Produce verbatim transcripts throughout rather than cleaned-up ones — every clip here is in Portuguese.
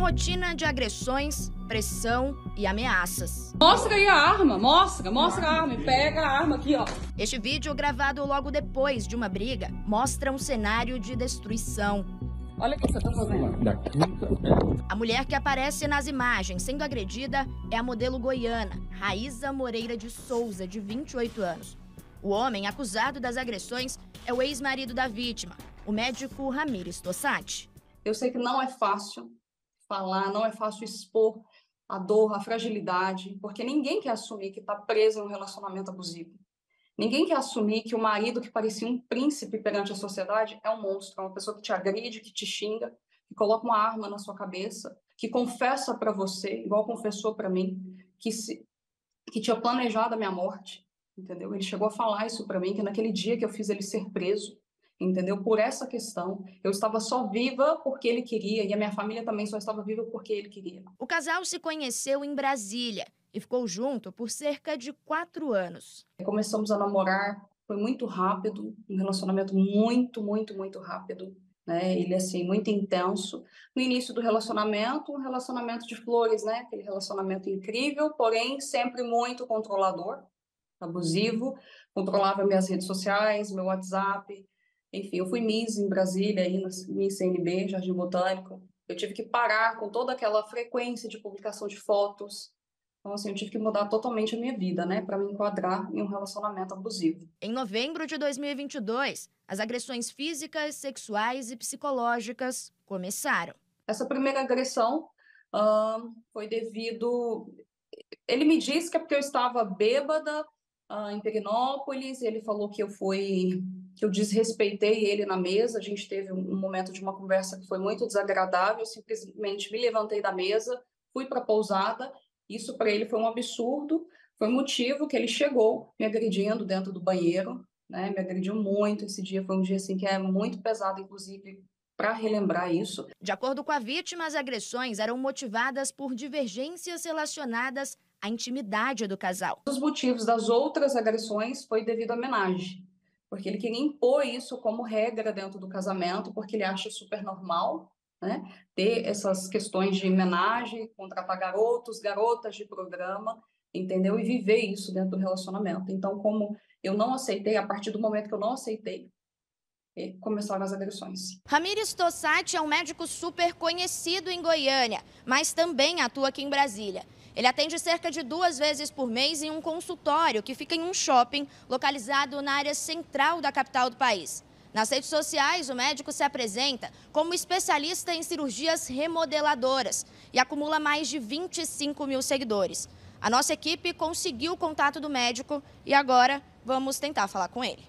rotina de agressões, pressão e ameaças. Mostra aí a arma, mostra, mostra a arma e pega a arma aqui, ó. Este vídeo, gravado logo depois de uma briga, mostra um cenário de destruição. Olha o que você tá fazendo. A mulher que aparece nas imagens sendo agredida é a modelo goiana, Raíza Moreira de Souza, de vinte e oito anos. O homem acusado das agressões é o ex-marido da vítima, o médico Ramires Tossati. Eu sei que não é fácil falar, não é fácil expor a dor, a fragilidade, porque ninguém quer assumir que está preso em um relacionamento abusivo. Ninguém quer assumir que o marido que parecia um príncipe perante a sociedade é um monstro, é uma pessoa que te agride, que te xinga, que coloca uma arma na sua cabeça, que confessa para você, igual confessou para mim, que, se, que tinha planejado a minha morte, entendeu? Ele chegou a falar isso para mim, que naquele dia que eu fiz ele ser preso, entendeu? Por essa questão, eu estava só viva porque ele queria, e a minha família também só estava viva porque ele queria. O casal se conheceu em Brasília e ficou junto por cerca de quatro anos. Começamos a namorar, foi muito rápido, um relacionamento muito, muito, muito rápido, né? Ele, assim, muito intenso. No início do relacionamento, um relacionamento de flores, né? Aquele relacionamento incrível, porém sempre muito controlador, abusivo, controlava minhas redes sociais, meu WhatsApp. Enfim, eu fui Miss em Brasília, aí, Miss C N B, Jardim Botânico. Eu tive que parar com toda aquela frequência de publicação de fotos. Então, assim, eu tive que mudar totalmente a minha vida, né, para me enquadrar em um relacionamento abusivo. Em novembro de dois mil e vinte e dois, as agressões físicas, sexuais e psicológicas começaram. Essa primeira agressão uh, foi devido... Ele me disse que é porque eu estava bêbada uh, em Perinópolis, ele falou que eu fui... que eu desrespeitei ele na mesa, a gente teve um momento de uma conversa que foi muito desagradável, eu simplesmente me levantei da mesa, fui para a pousada. Isso para ele foi um absurdo, foi um motivo que ele chegou me agredindo dentro do banheiro, né? Me agrediu muito. Esse dia foi um dia assim que é muito pesado, inclusive, para relembrar isso. De acordo com a vítima, as agressões eram motivadas por divergências relacionadas à intimidade do casal. Os motivos das outras agressões foi devido à homenagem, porque ele queria impor isso como regra dentro do casamento, porque ele acha super normal, né, ter essas questões de homenagem, contratar garotos, garotas de programa, entendeu? E viver isso dentro do relacionamento. Então, como eu não aceitei, a partir do momento que eu não aceitei, começaram as agressões. Ramires Tossati é um médico super conhecido em Goiânia, mas também atua aqui em Brasília. Ele atende cerca de duas vezes por mês em um consultório que fica em um shopping localizado na área central da capital do país. Nas redes sociais, o médico se apresenta como especialista em cirurgias remodeladoras e acumula mais de vinte e cinco mil seguidores. A nossa equipe conseguiu o contato do médico e agora vamos tentar falar com ele.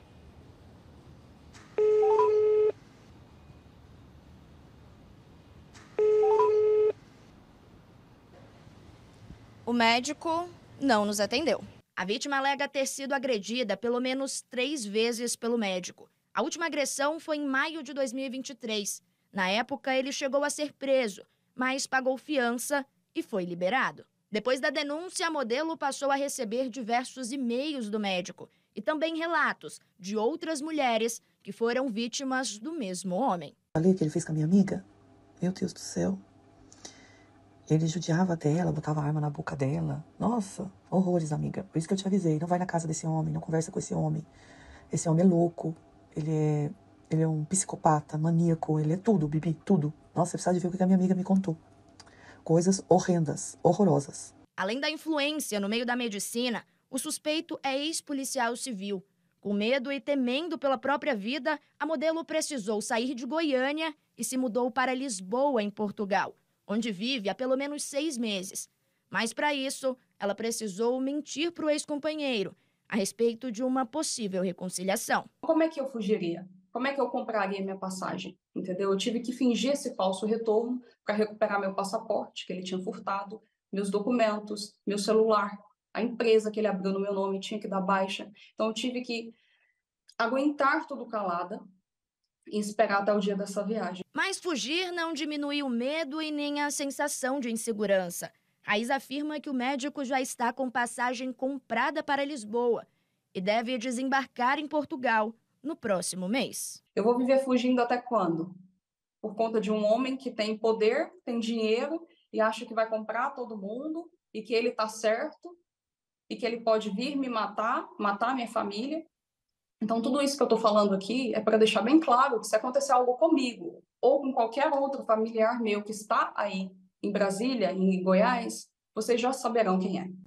O médico não nos atendeu. A vítima alega ter sido agredida pelo menos três vezes pelo médico. A última agressão foi em maio de dois mil e vinte e três. Na época, ele chegou a ser preso, mas pagou fiança e foi liberado. Depois da denúncia, a modelo passou a receber diversos e-mails do médico e também relatos de outras mulheres que foram vítimas do mesmo homem. Falei que ele fez com a minha amiga? Meu Deus do céu. Ele judiava dela, botava a arma na boca dela. Nossa, horrores, amiga. Por isso que eu te avisei, não vai na casa desse homem, não conversa com esse homem. Esse homem é louco. Ele é, ele é um psicopata, maníaco, ele é tudo, Bibi, tudo. Nossa, você precisa de ver o que a minha amiga me contou. Coisas horrendas, horrorosas. Além da influência no meio da medicina, o suspeito é ex-policial civil. Com medo e temendo pela própria vida, a modelo precisou sair de Goiânia e se mudou para Lisboa, em Portugal, onde vive há pelo menos seis meses. Mas para isso, ela precisou mentir para o ex-companheiro a respeito de uma possível reconciliação. Como é que eu fugiria? Como é que eu compraria minha passagem? Entendeu? Eu tive que fingir esse falso retorno para recuperar meu passaporte, que ele tinha furtado, meus documentos, meu celular, a empresa que ele abriu no meu nome tinha que dar baixa. Então eu tive que aguentar tudo calada e esperar até o dia dessa viagem. Mas fugir não diminui o medo e nem a sensação de insegurança. Raiz afirma que o médico já está com passagem comprada para Lisboa e deve desembarcar em Portugal no próximo mês. Eu vou viver fugindo até quando? por conta de um homem que tem poder, tem dinheiro e acha que vai comprar todo mundo e que ele está certo e que ele pode vir me matar, matar minha família. Então, tudo isso que eu estou falando aqui é para deixar bem claro que se acontecer algo comigo ou com qualquer outro familiar meu que está aí em Brasília, em Goiás, vocês já saberão quem é.